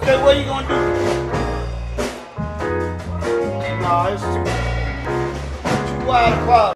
Okay, what you gonna do? Nah, it's too wide o'clock.